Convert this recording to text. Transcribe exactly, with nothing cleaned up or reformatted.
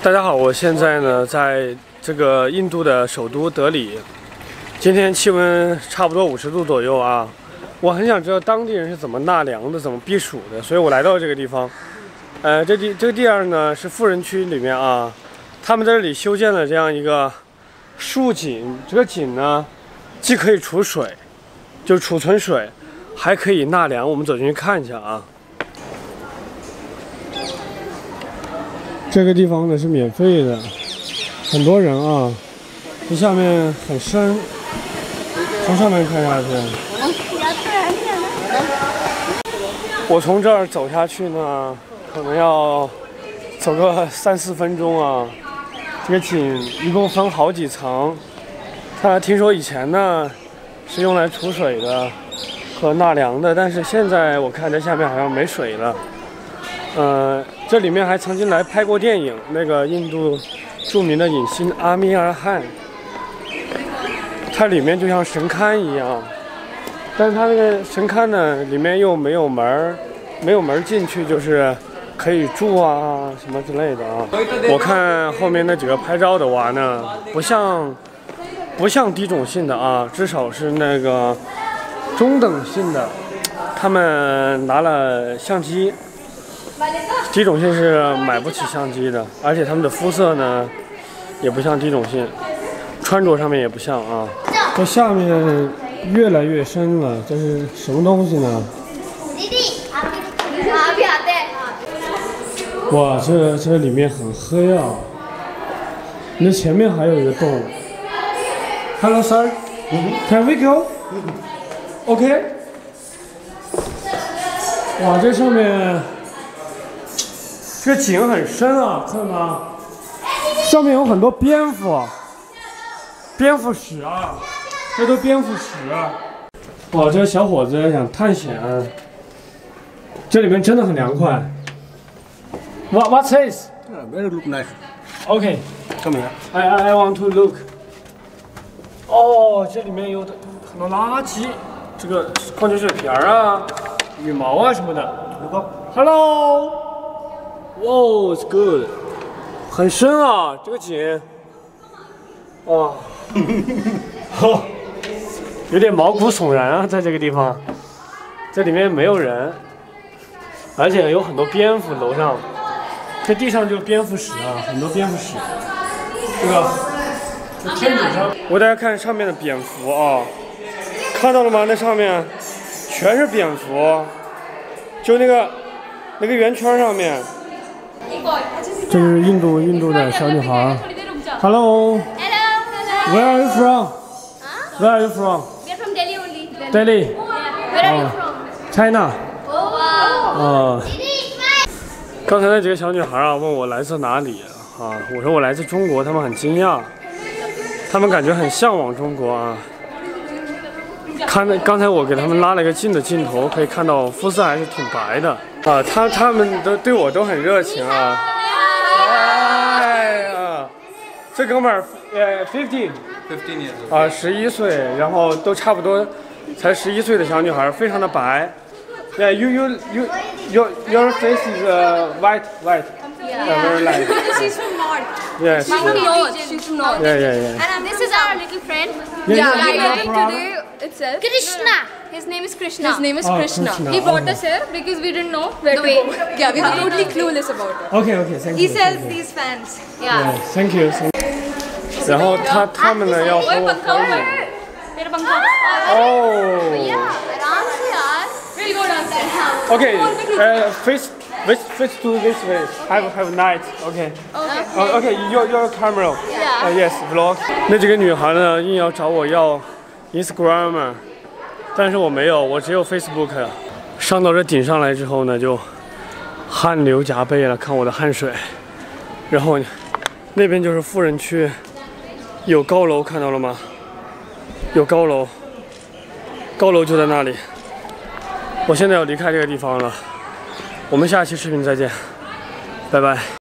大家好，我现在呢在这个印度的首都德里，今天气温差不多五十度左右啊。我很想知道当地人是怎么纳凉的，怎么避暑的，所以我来到这个地方。呃，这地这个地方呢是富人区里面啊，他们在这里修建了这样一个竖井，这个井呢既可以储水，就储存水，还可以纳凉。我们走进去看一下啊。 这个地方呢是免费的，很多人啊，这下面很深，从上面看下去。我从这儿走下去呢，可能要走个三四分钟啊。这个井一共分好几层，它听说以前呢是用来储水的和纳凉的，但是现在我看这下面好像没水了。 呃，这里面还曾经来拍过电影，那个印度著名的影星阿米尔汗，它里面就像神龛一样，但是它那个神龛呢，里面又没有门儿，没有门进去，就是可以住啊什么之类的啊。我看后面那几个拍照的娃呢，不像不像低种姓的啊，至少是那个中等姓的，他们拿了相机。 低种姓是买不起相机的，而且他们的肤色呢，也不像低种姓，穿着上面也不像啊。这下面越来越深了，这是什么东西呢？哇，这这里面很黑啊！那前面还有一个洞。Hello, sir. Can we go? OK. 哇，这上面。 这个井很深啊，看到吗？上面有很多蝙蝠，蝙蝠屎啊，这都蝙蝠屎。哇，这个小伙子想探险，这里面真的很凉快。What What's this? Very look nice. Okay, Come here. I I I want to look. 哦，这里面有很多垃圾，这个矿泉水瓶啊、羽毛啊什么的。Hello. 哇 ，It's good， 很深啊，这个井，哇，有点毛骨悚然啊，在这个地方，这里面没有人，而且有很多蝙蝠，楼上，这地上就是蝙蝠屎啊，很多蝙蝠屎，对吧？这天井上，我大家看上面的蝙蝠啊，看到了吗？那上面全是蝙蝠，就那个那个圆圈上面。 这是印度印度的小女孩。Hello. Where are you from? Where are you from? We are from Delhi only. Delhi. Where are you from? China. Oh. 啊。刚才那几个小女孩啊，问我来自哪里啊？我说我来自中国，她们很惊讶，她们感觉很向往中国啊。看，刚才我给他们拉了一个近的镜头，可以看到肤色还是挺白的啊。他他们都对我都很热情啊。哎呀，这哥们儿呃 fifteen fifteen years old. 啊，十一岁，然后都差不多，才十一岁的小女孩，非常的白。Yeah, you you you your your face is uh, white white. Yeah, very light. She's from North. Yes. She's from North. She's from North. Yeah, yeah, yeah. And this is our little friend. Yeah, Yeah, yeah, we yeah, met yeah. today itself. Krishna. His name is Krishna. His name is Oh, Krishna. Krishna. He brought Oh. us here because we didn't know where The to way. go. Yeah, we were totally clueless about it. Okay, okay, thank He you. sells thank you. these fans. Yeah. Yeah, thank you. Thank you. 然后他他们呢要和我合影。 मेरा पंखा. Oh. आराम से यार. We'll go downstairs. Okay. Uh, face face face to this way. Have have night. Okay. Okay. Oh, okay. Your your camera. Yeah. Uh, yes, vlog. 那几个女孩呢，硬要找我要 Instagram， 但是我没有，我只有 Facebook。上到这顶上来之后呢，就汗流浃背了，看我的汗水。然后那边就是富人区，有高楼，看到了吗？有高楼，高楼就在那里。我现在要离开这个地方了，我们下期视频再见，拜拜。